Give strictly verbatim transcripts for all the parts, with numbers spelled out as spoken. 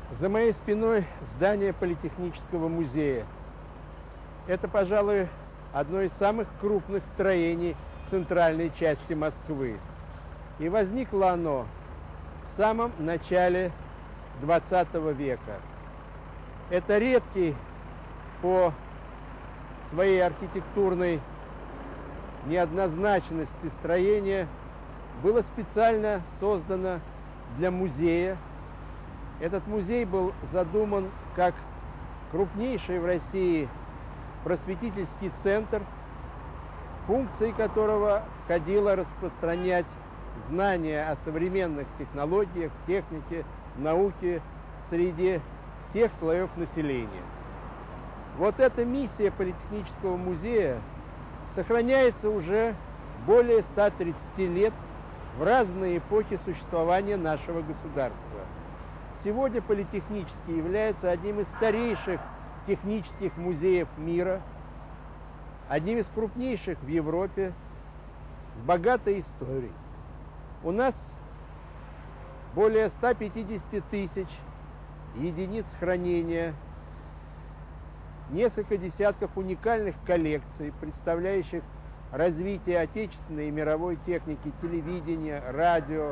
За моей спиной здание Политехнического музея. Это, пожалуй, одно из самых крупных строений центральной части Москвы. И возникло оно в самом начале двадцатого века. Это редкий по своей архитектурной неоднозначности строение было специально создано для музея. Этот музей был задуман как крупнейший в России просветительский центр, функцией которого входило распространять знания о современных технологиях, технике, науке среди всех слоев населения. Вот эта миссия Политехнического музея сохраняется уже более ста тридцати лет в разные эпохи существования нашего государства. Сегодня Политехнический является одним из старейших технических музеев мира, одним из крупнейших в Европе, с богатой историей. У нас более ста пятидесяти тысяч единиц хранения, несколько десятков уникальных коллекций, представляющих развитие отечественной и мировой техники, телевидения, радио,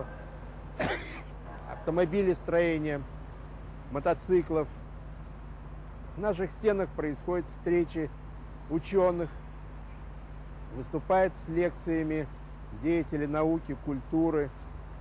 автомобилестроения, мотоциклов. В наших стенах происходят встречи ученых, выступают с лекциями деятели науки, культуры.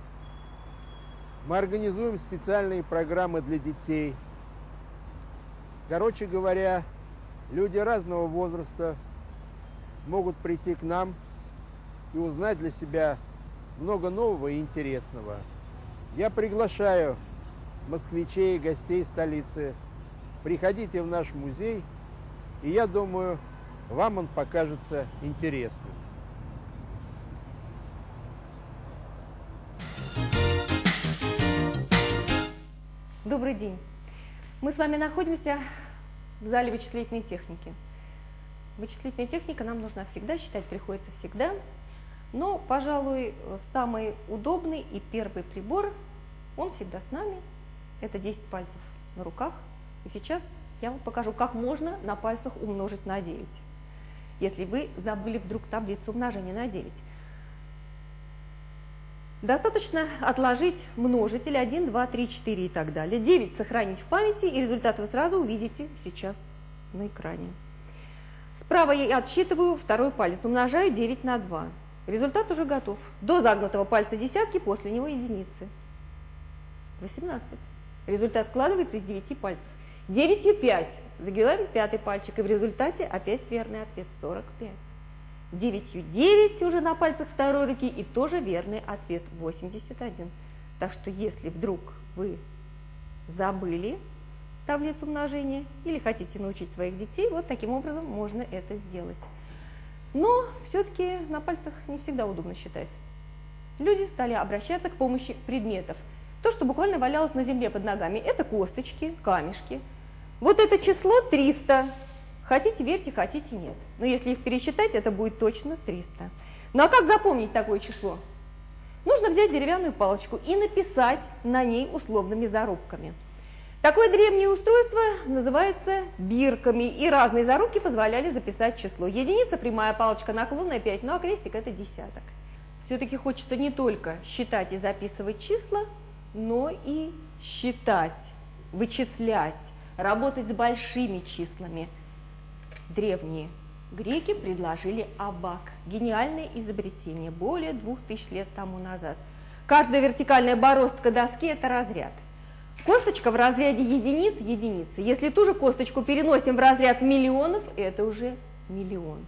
Мы организуем специальные программы для детей. Короче говоря, люди разного возраста могут прийти к нам и узнать для себя много нового и интересного. Я приглашаю москвичей и гостей столицы. Приходите в наш музей, и я думаю, вам он покажется интересным. Добрый день. Мы с вами находимся в зале вычислительной техники. Вычислительная техника нам нужна всегда, считать приходится всегда. Но, пожалуй, самый удобный и первый прибор, он всегда с нами. Это десять пальцев на руках. И сейчас я вам покажу, как можно на пальцах умножить на девять. Если вы забыли вдруг таблицу умножения на девять. Достаточно отложить множитель один, два, три, четыре и так далее. девять сохранить в памяти, и результат вы сразу увидите сейчас на экране. Справа я отсчитываю второй палец, умножаю девять на два. Результат уже готов. До загнутого пальца десятки, после него единицы. восемнадцать. Результат складывается из девяти пальцев. девятью пять. Загибаем пятый пальчик, и в результате опять верный ответ сорок пять. девятью девять уже на пальцах второй руки, и тоже верный ответ восемьдесят один. Так что если вдруг вы забыли таблицу умножения или хотите научить своих детей, вот таким образом можно это сделать. Но все-таки на пальцах не всегда удобно считать. Люди стали обращаться к помощи предметов. То, что буквально валялось на земле под ногами, это косточки, камешки. Вот это число триста. Хотите верьте, хотите нет. Но если их пересчитать, это будет точно триста. Ну а как запомнить такое число? Нужно взять деревянную палочку и написать на ней условными зарубками. Такое древнее устройство называется бирками, и разные зарубки позволяли записать число. Единица, прямая палочка, наклонная пять, ну а крестик это десяток. Все-таки хочется не только считать и записывать числа, но и считать, вычислять, работать с большими числами. Древние греки предложили абак, гениальное изобретение, более двух тысяч лет тому назад. Каждая вертикальная бороздка доски – это разряд. Косточка в разряде единиц – единицы. Если ту же косточку переносим в разряд миллионов, это уже миллион.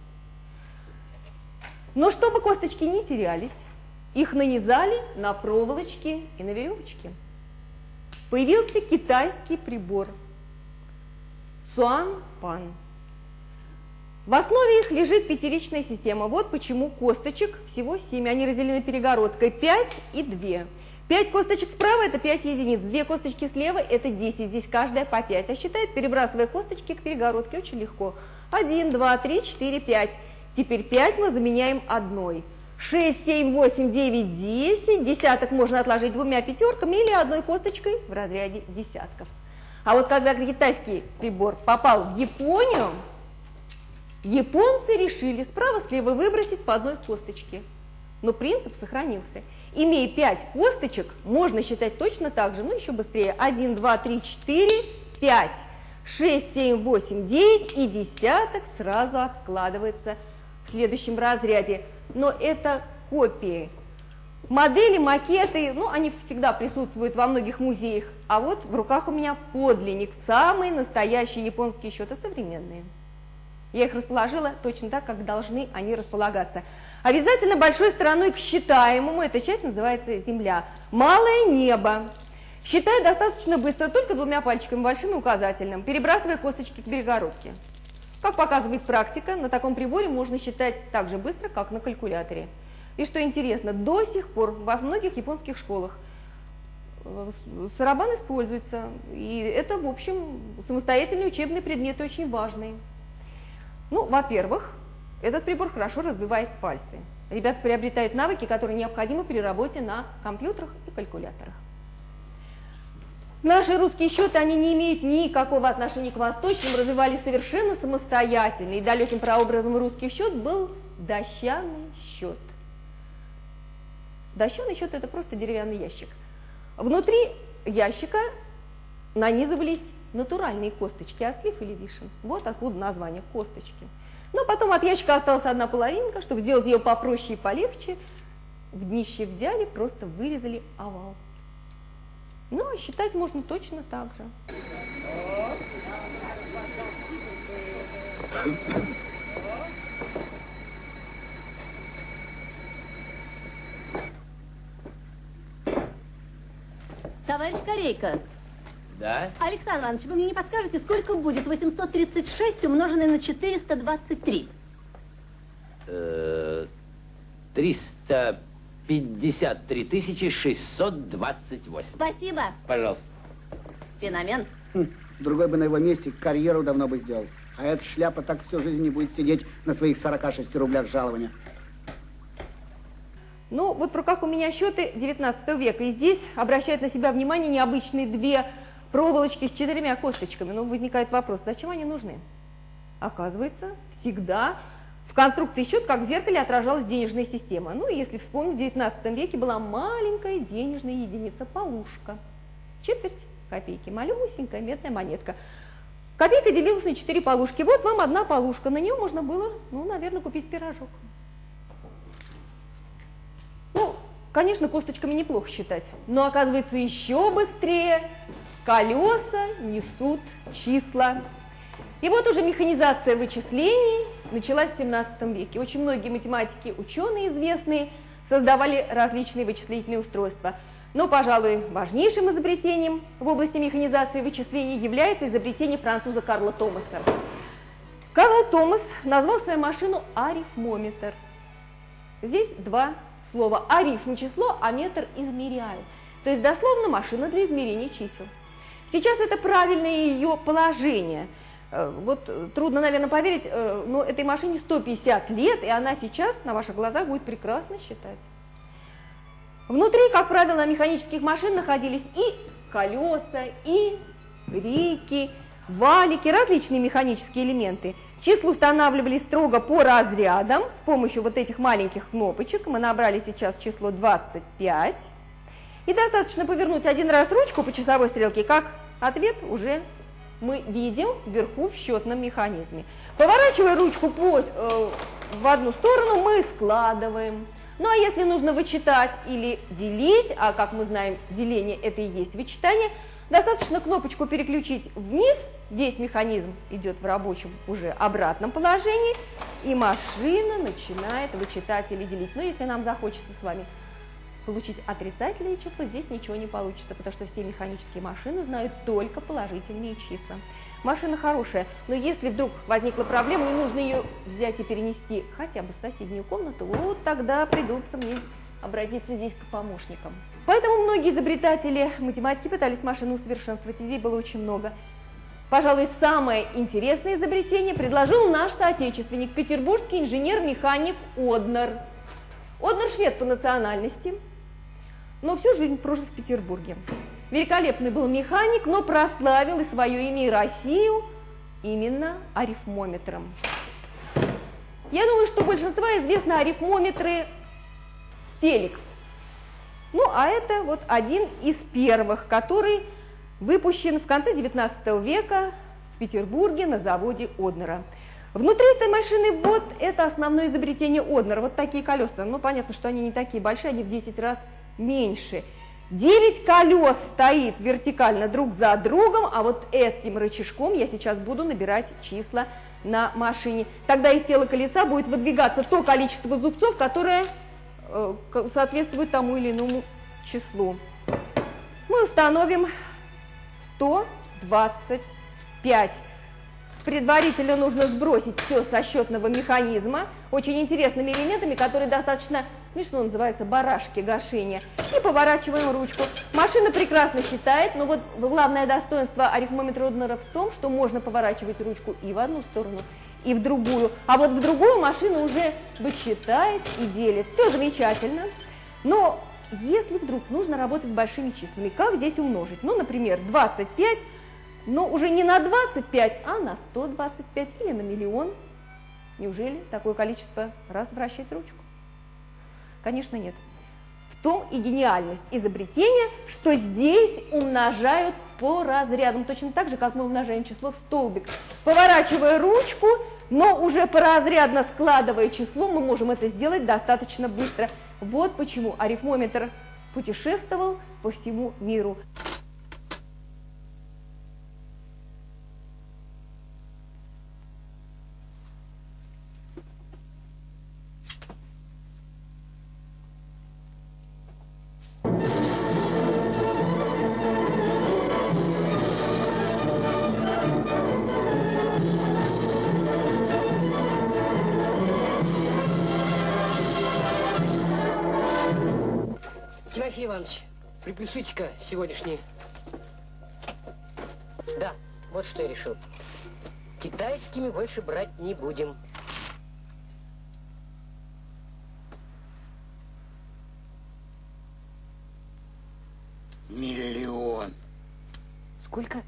Но чтобы косточки не терялись, их нанизали на проволочки и на веревочки. Появился китайский прибор Цюань-пан. В основе их лежит пятеричная система. Вот почему косточек всего семь. Они разделены перегородкой пять и две. пять косточек справа – это пять единиц, две косточки слева – это десять, здесь каждая по пять. А считает, перебрасывая косточки к перегородке, очень легко. один, два, три, четыре, пять. Теперь пять мы заменяем одной. шесть, семь, восемь, девять, десять. Десяток можно отложить двумя пятерками или одной косточкой в разряде десятков. А вот когда китайский прибор попал в Японию, японцы решили справа-слева выбросить по одной косточке. Но принцип сохранился. Имея пять косточек, можно считать точно так же, но еще быстрее. один, два, три, четыре, пять, шесть, семь, восемь, девять, и десяток сразу откладывается в следующем разряде. Но это копии. Модели, макеты, ну, они всегда присутствуют во многих музеях. А вот в руках у меня подлинник, самые настоящие японские счеты, современные. Я их расположила точно так, как должны они располагаться. Обязательно большой стороной к считаемому, эта часть называется земля. Малое небо. Считаю достаточно быстро, только двумя пальчиками, большим и указательным, перебрасывая косточки к перегородке. Как показывает практика, на таком приборе можно считать так же быстро, как на калькуляторе. И что интересно, до сих пор во многих японских школах сарабан используется. И это, в общем, самостоятельный учебный предмет, очень важный. Ну, во-первых, этот прибор хорошо развивает пальцы. Ребята приобретают навыки, которые необходимы при работе на компьютерах и калькуляторах. Наши русские счеты, они не имеют никакого отношения к восточным, развивались совершенно самостоятельно. И далеким прообразом русских счет был дощаный счет. Дощаный счет – это просто деревянный ящик. Внутри ящика нанизывались натуральные косточки от слив или вишен. Вот откуда название – косточки. Но потом от ящика осталась одна половинка. Чтобы сделать ее попроще и полегче, в днище взяли, просто вырезали овал. Ну, а считать можно точно так же. Товарищ Корейка. Да? Александр Иванович, вы мне не подскажете, сколько будет восемьсот тридцать шесть умноженное на четыреста двадцать три? триста пятьдесят три тысячи шестьсот двадцать восемь. Спасибо. Пожалуйста. Феномен. Хм, другой бы на его месте карьеру давно бы сделал. А эта шляпа так всю жизнь не будет сидеть на своих сорока шести рублях жалования. Ну, вот в руках у меня счеты девятнадцатого века, и здесь обращают на себя внимание необычные две проволочки с четырьмя косточками. Но возникает вопрос, зачем они нужны? Оказывается, всегда в конструкции счет, как в зеркале, отражалась денежная система. Ну, и если вспомнить, в девятнадцатом веке была маленькая денежная единица – полушка. Четверть копейки, малюсенькая медная монетка. Копейка делилась на четыре полушки. Вот вам одна полушка, на нее можно было, ну, наверное, купить пирожок. Ну, конечно, косточками неплохо считать, но оказывается еще быстрее колеса несут числа. И вот уже механизация вычислений началась в семнадцатом веке. Очень многие математики, ученые известные, создавали различные вычислительные устройства. Но, пожалуй, важнейшим изобретением в области механизации вычислений является изобретение француза Карла Томаса. Карл Томас назвал свою машину арифмометр. Здесь два слова. Арифм – число, а метр – измеряю. То есть дословно машина для измерения чисел. Сейчас это правильное ее положение. Вот трудно, наверное, поверить, но этой машине сто пятьдесят лет, и она сейчас на ваших глазах будет прекрасно считать. Внутри, как правило, на механических машин находились и колеса, и рейки, валики, различные механические элементы. Числа устанавливались строго по разрядам с помощью вот этих маленьких кнопочек. Мы набрали сейчас число двадцать пять. И достаточно повернуть один раз ручку по часовой стрелке, как ответ уже мы видим вверху в счетном механизме. Поворачивая ручку по, э, в одну сторону, мы складываем. Ну а если нужно вычитать или делить, а как мы знаем, деление это и есть вычитание, достаточно кнопочку переключить вниз, весь механизм идет в рабочем уже обратном положении, и машина начинает вычитать или делить. Но если нам захочется с вами получить отрицательные числа, здесь ничего не получится, потому что все механические машины знают только положительные числа. Машина хорошая, но если вдруг возникла проблема и нужно ее взять и перенести хотя бы в соседнюю комнату, вот тогда придется мне обратиться здесь к помощникам. Поэтому многие изобретатели математики пытались машину усовершенствовать, идей было очень много. Пожалуй, самое интересное изобретение предложил наш соотечественник, петербургский инженер-механик Однер. Однер швед по национальности, но всю жизнь прожил в Петербурге. Великолепный был механик, но прославил и свое имя, и Россию именно арифмометром. Я думаю, что большинству известны арифмометры Феликс. Ну, а это вот один из первых, который выпущен в конце девятнадцатого века в Петербурге на заводе Однера. Внутри этой машины вот это основное изобретение Однера, вот такие колеса. Ну, понятно, что они не такие большие, они в десять раз меньше. девять колес стоит вертикально друг за другом, а вот этим рычажком я сейчас буду набирать числа на машине. Тогда из тела колеса будет выдвигаться то количество зубцов, которое э, соответствует тому или иному числу. Мы установим сто двадцать пять. Предварительно нужно сбросить все со счетного механизма очень интересными элементами, которые достаточно смешно называются барашки гашения. И поворачиваем ручку. Машина прекрасно считает, но вот главное достоинство арифмометра Однера в том, что можно поворачивать ручку и в одну сторону, и в другую. А вот в другую машина уже вычитает и делит. Все замечательно. Но если вдруг нужно работать с большими числами, как здесь умножить? Ну, например, двадцать пять. Но уже не на двадцать пять, а на сто двадцать пять или на миллион. Неужели такое количество раз вращает ручку? Конечно, нет. В том и гениальность изобретения, что здесь умножают по разрядам, точно так же, как мы умножаем число в столбик. Поворачивая ручку, но уже поразрядно складывая число, мы можем это сделать достаточно быстро. Вот почему арифмометр путешествовал по всему миру. Тимофей Иванович, приплюсуйте-ка сегодняшний. Да, вот что я решил. Китайскими больше брать не будем. Миллион. Сколько?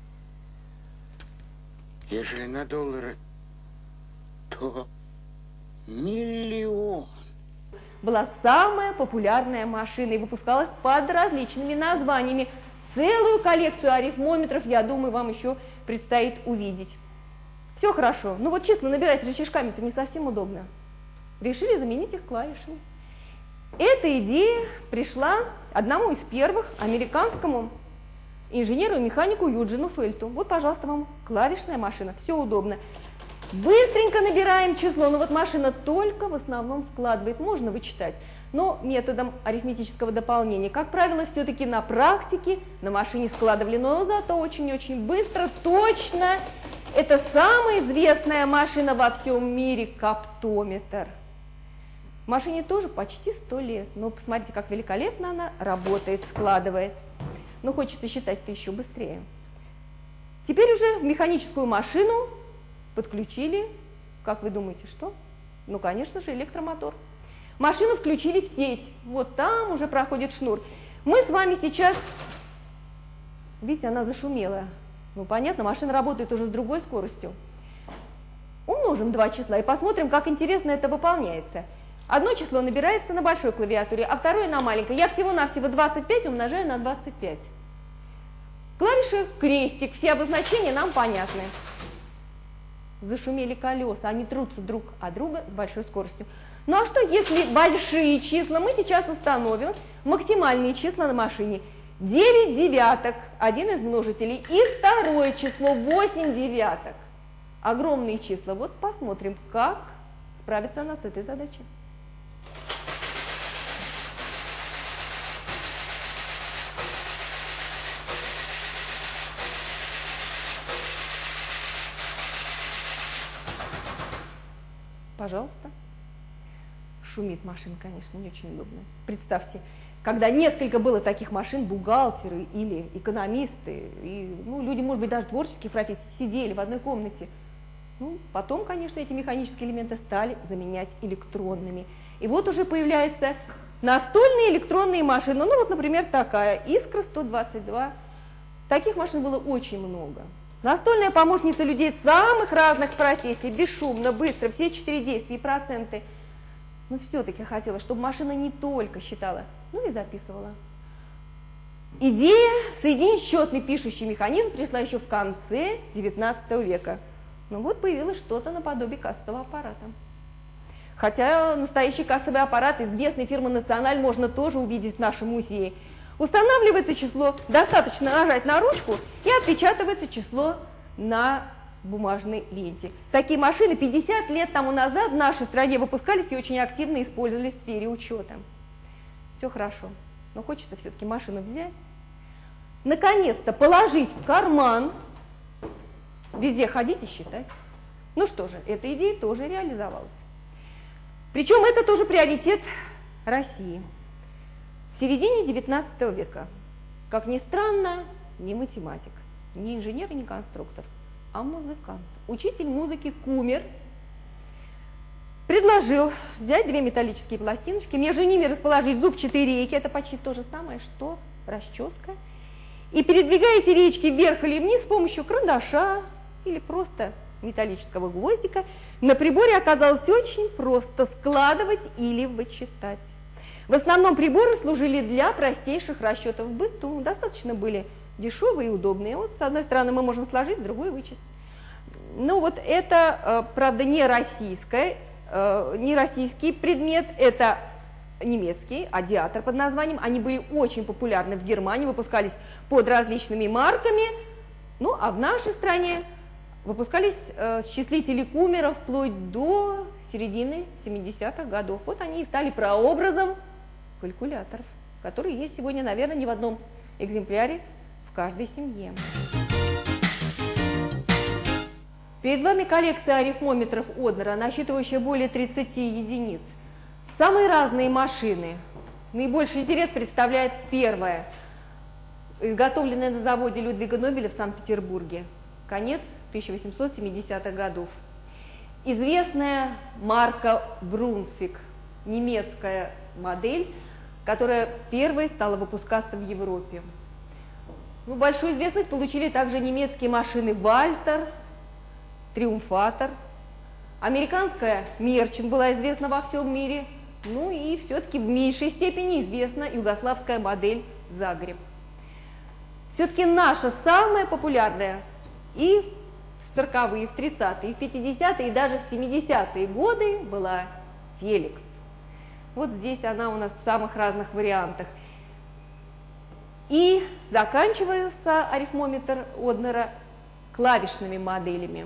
Ежели на доллары, то миллион. Была самая популярная машина и выпускалась под различными названиями. Целую коллекцию арифмометров, я думаю, вам еще предстоит увидеть. Все хорошо, но вот числа набирать рычажками-то не совсем удобно. Решили заменить их клавишами. Эта идея пришла одному из первых, американскому инженеру и механику Юджину Фельту. Вот, пожалуйста, вам клавишная машина, все удобно. Быстренько набираем число, но вот машина только в основном складывает, можно вычитать, но методом арифметического дополнения. Как правило, все-таки на практике на машине складывали, но зато очень-очень быстро, точно. Это самая известная машина во всем мире – каптометр. Машине тоже почти сто лет, но посмотрите, как великолепно она работает, складывает. Но хочется считать-то еще быстрее. Теперь уже в механическую машину подключили, как вы думаете, что? Ну, конечно же, электромотор. Машину включили в сеть. Вот там уже проходит шнур. Мы с вами сейчас... Видите, она зашумела. Ну, понятно, машина работает уже с другой скоростью. Умножим два числа и посмотрим, как интересно это выполняется. Одно число набирается на большой клавиатуре, а второе на маленькой. Я всего-навсего двадцать пять умножаю на двадцать пять. Клавиши крестик, все обозначения нам понятны. Зашумели колеса, они трутся друг от друга с большой скоростью. Ну а что, если большие числа? Мы сейчас установим максимальные числа на машине. девять девяток, один из множителей, и второе число, восемь девяток. Огромные числа. Вот посмотрим, как справится она с этой задачей. Пожалуйста. Шумит машина, конечно, не очень удобно. Представьте, когда несколько было таких машин, бухгалтеры или экономисты, и, ну, люди, может быть, даже творческих профессий, сидели в одной комнате. Ну, потом, конечно, эти механические элементы стали заменять электронными. И вот уже появляются настольные электронные машины. Ну, вот, например, такая «Искра сто двадцать два». Таких машин было очень много. Настольная помощница людей самых разных профессий, бесшумно, быстро, все четыре действия и проценты. Но все-таки хотела, чтобы машина не только считала, но и записывала. Идея соединить счетный пишущий механизм пришла еще в конце девятнадцатого века. Ну вот появилось что-то наподобие кассового аппарата. Хотя настоящий кассовый аппарат известной фирмы «Националь» можно тоже увидеть в нашем музее. Устанавливается число, достаточно нажать на ручку, и отпечатывается число на бумажной ленте. Такие машины пятьдесят лет тому назад в нашей стране выпускались и очень активно использовались в сфере учета. Все хорошо, но хочется все-таки машину взять, наконец-то положить в карман, везде ходить и считать. Ну что же, эта идея тоже реализовалась. Причем это тоже приоритет России. В середине девятнадцатого века, как ни странно, не математик, не инженер и не конструктор, а музыкант. Учитель музыки Кумер предложил взять две металлические пластиночки, между ними расположить зубчатые рейки, это почти то же самое, что расческа, и передвигая эти речки вверх или вниз с помощью карандаша или просто металлического гвоздика, на приборе оказалось очень просто складывать или вычитать. В основном приборы служили для простейших расчетов в быту, достаточно были дешевые и удобные. Вот с одной стороны мы можем сложить, с другой вычесть. Ну вот это, правда, не российское, не российский предмет, это немецкий, адиатор под названием. Они были очень популярны в Германии, выпускались под различными марками. Ну а в нашей стране выпускались счислители Кумера вплоть до середины семидесятых годов. Вот они и стали прообразом калькуляторов, которые есть сегодня, наверное, не в одном экземпляре в каждой семье. Перед вами коллекция арифмометров Однера, насчитывающая более тридцати единиц. Самые разные машины. Наибольший интерес представляет первая, изготовленная на заводе Людвига Нобеля в Санкт-Петербурге. Конец тысяча восемьсот семидесятых годов. Известная марка Брунсвик, немецкая модель, которая первой стала выпускаться в Европе. Ну, большую известность получили также немецкие машины Вальтер, Триумфатор. Американская Мерчин была известна во всем мире. Ну и все-таки в меньшей степени известна югославская модель Загреб. Все-таки наша самая популярная и в сороковые, в тридцатые, в пятидесятые и даже в семидесятые годы была Феликс. Вот здесь она у нас в самых разных вариантах. И заканчивается арифмометр Однера клавишными моделями.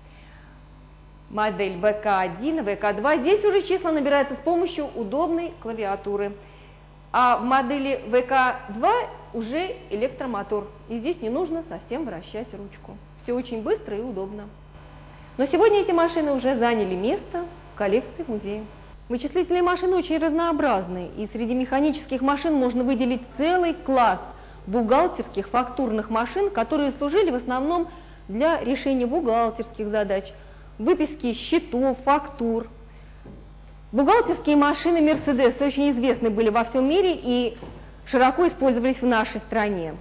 Модель вэ ка один, вэ ка два. Здесь уже числа набираются с помощью удобной клавиатуры. А в модели вэ ка два уже электромотор. И здесь не нужно совсем вращать ручку. Все очень быстро и удобно. Но сегодня эти машины уже заняли место в коллекции музея. Вычислительные машины очень разнообразны, и среди механических машин можно выделить целый класс бухгалтерских фактурных машин, которые служили в основном для решения бухгалтерских задач, выписки счетов, фактур. Бухгалтерские машины Mercedes очень известны были во всем мире и широко использовались в нашей стране.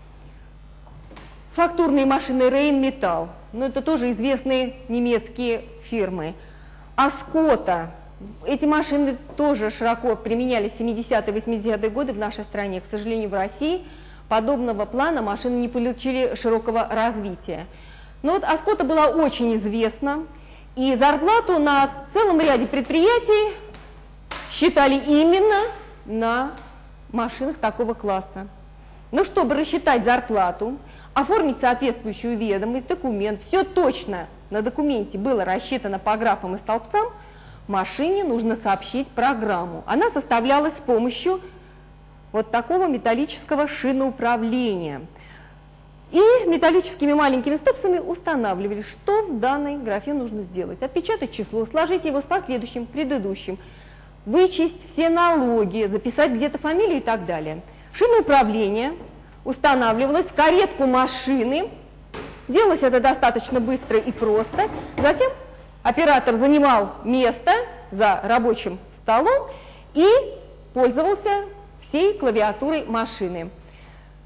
Фактурные машины Rheinmetall, но это тоже известные немецкие фирмы. Аскота. Эти машины тоже широко применялись в семидесятые и восьмидесятые годы в нашей стране. К сожалению, в России подобного плана машины не получили широкого развития. Но вот Аскота была очень известна, и зарплату на целом ряде предприятий считали именно на машинах такого класса. Но чтобы рассчитать зарплату, оформить соответствующую ведомость, документ, все точно на документе было рассчитано по графам и столбцам, машине нужно сообщить программу. Она составлялась с помощью вот такого металлического шиноуправления. И металлическими маленькими стопсами устанавливали, что в данной графе нужно сделать. Отпечатать число, сложить его с последующим, предыдущим, вычесть все налоги, записать где-то фамилию и так далее. Шиноуправление устанавливалось в каретку машины. Делалось это достаточно быстро и просто. Затем оператор занимал место за рабочим столом и пользовался всей клавиатурой машины. В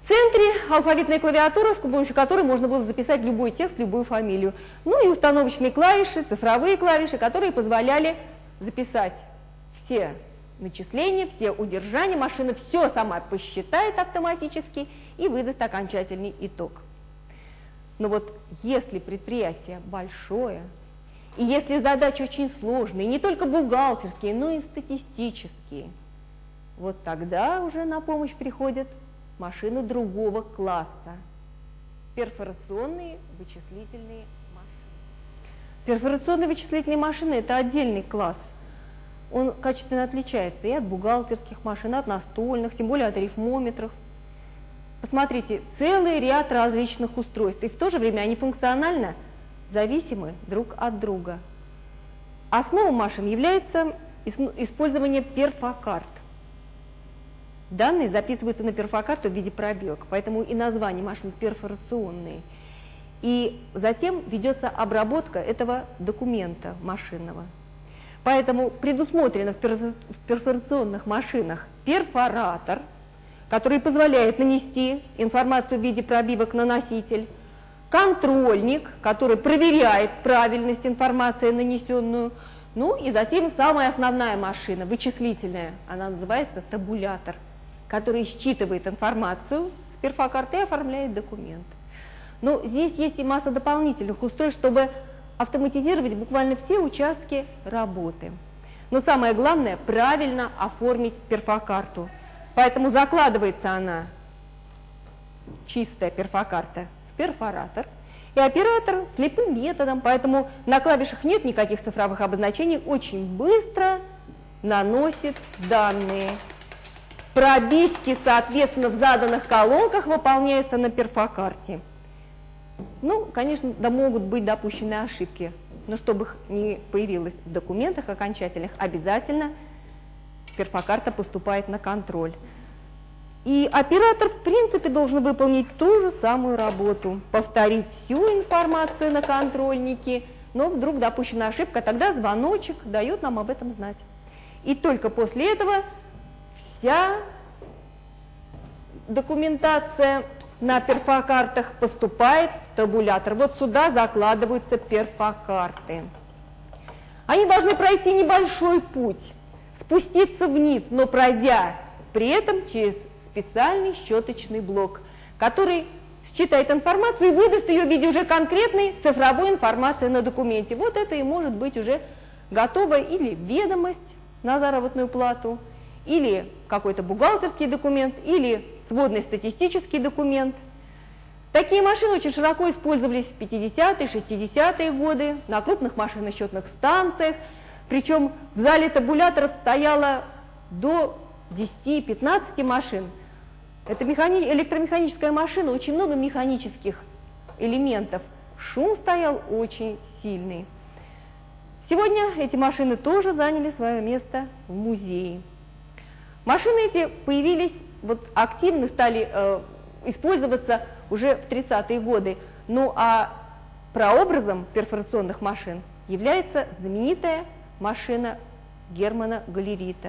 В центре алфавитная клавиатура, с помощью которой можно было записать любой текст, любую фамилию. Ну и установочные клавиши, цифровые клавиши, которые позволяли записать все начисления, все удержания. Машина все сама посчитает автоматически и выдаст окончательный итог. Но вот если предприятие большое, и если задачи очень сложные, не только бухгалтерские, но и статистические, вот тогда уже на помощь приходят машины другого класса. Перфорационные вычислительные машины. Перфорационные вычислительные машины – это отдельный класс. Он качественно отличается и от бухгалтерских машин, от настольных, тем более от арифмометров. Посмотрите, целый ряд различных устройств, и в то же время они функционально зависимы друг от друга. Основой машин является использование перфокарт. Данные записываются на перфокарту в виде пробелок, поэтому и название машин перфорационные. И затем ведется обработка этого документа машинного. Поэтому предусмотрено в перфорационных машинах перфоратор, который позволяет нанести информацию в виде пробивок на носитель, контрольник, который проверяет правильность информации, нанесенную, ну и затем самая основная машина, вычислительная, она называется табулятор, который считывает информацию с перфокарты и оформляет документ. Но здесь есть и масса дополнительных устройств, чтобы автоматизировать буквально все участки работы. Но самое главное – правильно оформить перфокарту. Поэтому закладывается она, чистая перфокарта, в перфоратор, и оператор слепым методом, поэтому на клавишах нет никаких цифровых обозначений, очень быстро наносит данные. Пробивки, соответственно, в заданных колонках выполняются на перфокарте. Ну, конечно, да могут быть допущены ошибки, но чтобы их не появилось в документах окончательных, обязательно перфокарта поступает на контроль. И оператор, в принципе, должен выполнить ту же самую работу, повторить всю информацию на контрольнике, но вдруг допущена ошибка, тогда звоночек дает нам об этом знать. И только после этого вся документация на перфокартах поступает в табулятор. Вот сюда закладываются перфокарты. Они должны пройти небольшой путь, спуститься вниз, но пройдя при этом через специальный счеточный блок, который считает информацию и выдаст ее в виде уже конкретной цифровой информации на документе. Вот это и может быть уже готова или ведомость на заработную плату, или какой-то бухгалтерский документ, или сводный статистический документ. Такие машины очень широко использовались в пятидесятые, шестидесятые годы на крупных машиносчетных станциях, причем в зале табуляторов стояло до десяти-пятнадцати машин. Это механи... электромеханическая машина, очень много механических элементов. Шум стоял очень сильный. Сегодня эти машины тоже заняли свое место в музее. Машины эти появились, вот активно стали э, использоваться уже в тридцатые годы. Ну а прообразом перфорационных машин является знаменитая машина Германа Галлерита.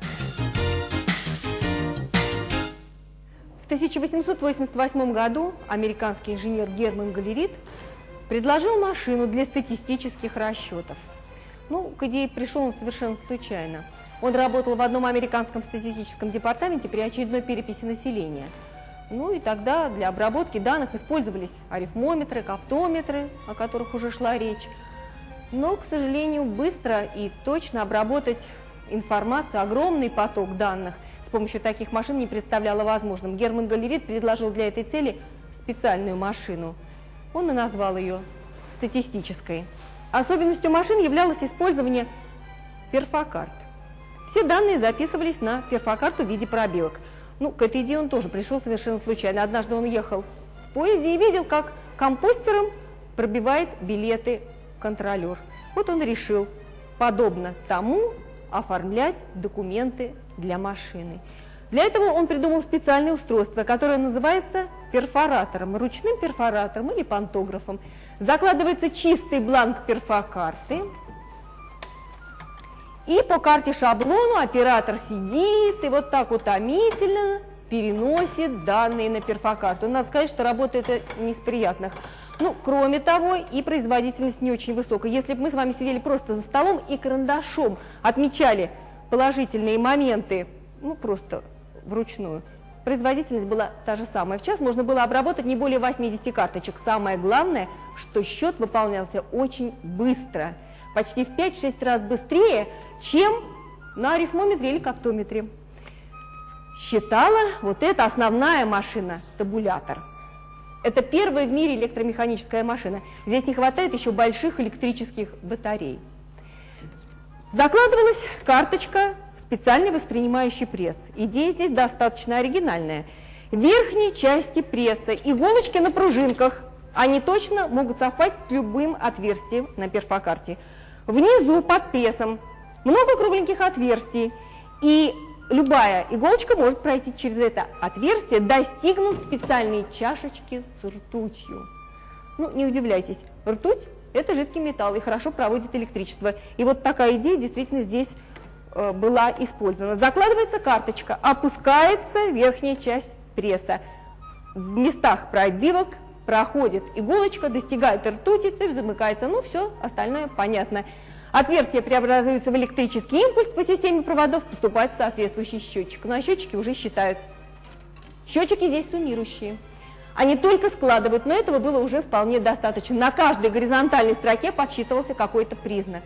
В тысяча восемьсот восемьдесят восьмом году американский инженер Герман Галлерит предложил машину для статистических расчетов. Ну, к идее пришел он совершенно случайно. Он работал в одном американском статистическом департаменте при очередной переписи населения. Ну и тогда для обработки данных использовались арифмометры, каптометры, о которых уже шла речь. Но, к сожалению, быстро и точно обработать информацию, огромный поток данных с помощью таких машин не представляло возможным. Герман Галлерит предложил для этой цели специальную машину. Он и назвал ее статистической. Особенностью машин являлось использование перфокарт. Все данные записывались на перфокарту в виде пробелок. Ну, к этой идее он тоже пришел совершенно случайно. Однажды он ехал в поезде и видел, как компостером пробивает билеты контролер. Вот он решил, подобно тому, оформлять документы для машины. Для этого он придумал специальное устройство, которое называется перфоратором, ручным перфоратором или пантографом. Закладывается чистый бланк перфокарты, и по карте шаблону оператор сидит и вот так утомительно переносит данные на перфокарту. Надо сказать, что работа это не из приятных. Ну, кроме того, и производительность не очень высокая. Если бы мы с вами сидели просто за столом и карандашом отмечали положительные моменты, ну, просто вручную, производительность была та же самая. В час можно было обработать не более восьмидесяти карточек. Самое главное, что счет выполнялся очень быстро. Почти в пять-шесть раз быстрее, чем на арифмометре или каптометре. Считала вот эта основная машина, табулятор. Это первая в мире электромеханическая машина. Здесь не хватает еще больших электрических батарей. Закладывалась карточка в специальный воспринимающий пресс. Идея здесь достаточно оригинальная. В верхней части пресса иголочки на пружинках. Они точно могут совпасть с любым отверстием на перфокарте. Внизу под прессом много кругленьких отверстий. И любая иголочка может пройти через это отверстие, достигнув специальной чашечки с ртутью. Ну, не удивляйтесь, ртуть – это жидкий металл и хорошо проводит электричество. И вот такая идея действительно здесь э, была использована. Закладывается карточка, опускается верхняя часть пресса. В местах пробивок проходит иголочка, достигает ртути, цепь замыкается. Ну, все остальное понятно. Отверстие преобразуется в электрический импульс, по системе проводов поступает соответствующий счетчик. Ну а счетчики уже считают. Счетчики здесь суммирующие. Они только складывают, но этого было уже вполне достаточно. На каждой горизонтальной строке подсчитывался какой-то признак.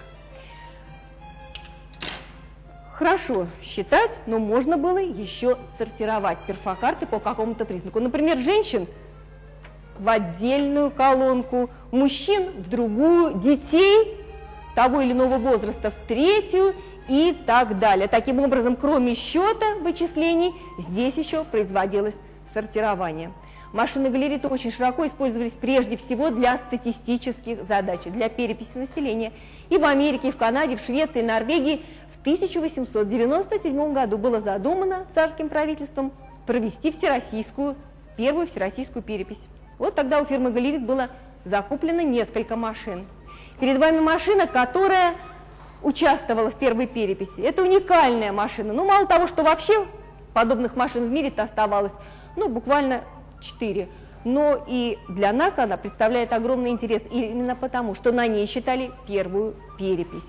Хорошо считать, но можно было еще сортировать перфокарты по какому-то признаку. Например, женщин в отдельную колонку, мужчин в другую, детей того или иного возраста в третью и так далее. Таким образом, кроме счета вычислений, здесь еще производилось сортирование. Машины галериты очень широко использовались прежде всего для статистических задач, для переписи населения. И в Америке, и в Канаде, в Швеции, и Норвегии в тысяча восемьсот девяносто седьмом году было задумано царским правительством провести всероссийскую, первую всероссийскую перепись. Вот тогда у фирмы «Галерит» было закуплено несколько машин. Перед вами машина, которая участвовала в первой переписи. Это уникальная машина. Ну, мало того, что вообще подобных машин в мире-то оставалось, ну, буквально четыре. Но и для нас она представляет огромный интерес. И именно потому, что на ней считали первую перепись.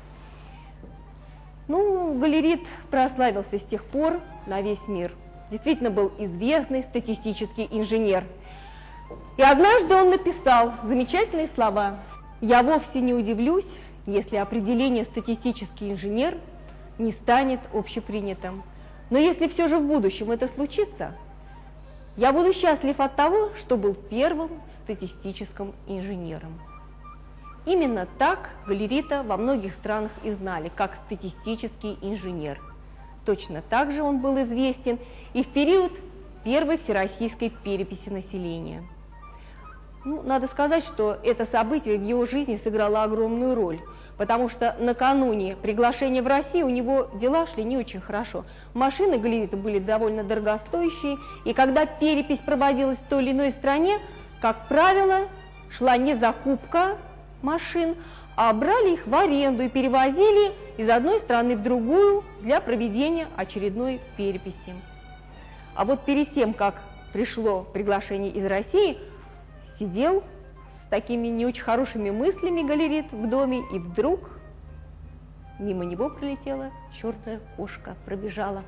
Ну, Галерит прославился с тех пор на весь мир. Действительно был известный статистический инженер. И однажды он написал замечательные слова: «Я вовсе не удивлюсь, если определение статистический инженер не станет общепринятым. Но если все же в будущем это случится, я буду счастлив от того, что был первым статистическим инженером». Именно так Галерита во многих странах и знали, как статистический инженер. Точно так же он был известен и в период первой всероссийской переписи населения. Ну, надо сказать, что это событие в его жизни сыграло огромную роль, потому что накануне приглашения в Россию у него дела шли не очень хорошо. Машины Галерита были довольно дорогостоящие, и когда перепись проводилась в той или иной стране, как правило, шла не закупка машин, а брали их в аренду и перевозили из одной страны в другую для проведения очередной переписи. А вот перед тем, как пришло приглашение из России, сидел с такими не очень хорошими мыслями Галерит в доме, и вдруг мимо него пролетела черная кошка, пробежала.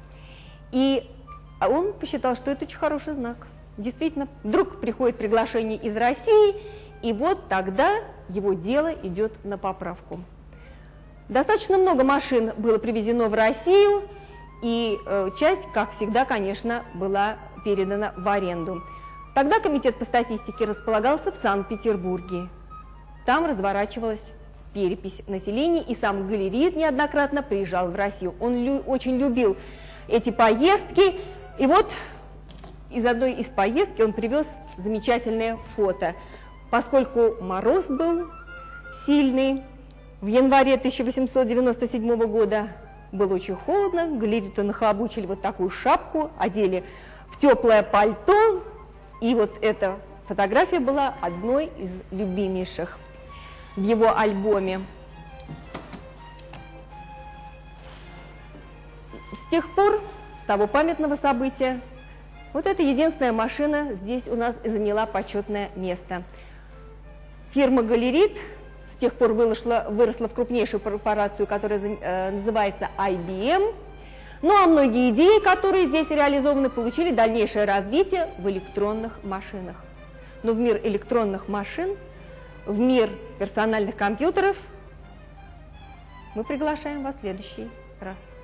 И он посчитал, что это очень хороший знак. Действительно, вдруг приходит приглашение из России, и вот тогда его дело идет на поправку. Достаточно много машин было привезено в Россию, и э, часть, как всегда, конечно, была передана в аренду. Тогда комитет по статистике располагался в Санкт-Петербурге. Там разворачивалась перепись населения, и сам Галерит неоднократно приезжал в Россию. Он лю- очень любил эти поездки, и вот из одной из поездки он привез замечательное фото. Поскольку мороз был сильный, в январе тысяча восемьсот девяносто седьмого года было очень холодно, Галериту нахлобучили вот такую шапку, одели в теплое пальто, и вот эта фотография была одной из любимейших в его альбоме. С тех пор того памятного события. Вот эта единственная машина здесь у нас заняла почетное место. Фирма «Галерит» с тех пор выросла, выросла в крупнейшую корпорацию, которая э, называется ай би эм. Ну а многие идеи, которые здесь реализованы, получили дальнейшее развитие в электронных машинах. Но в мир электронных машин, в мир персональных компьютеров мы приглашаем вас в следующий раз.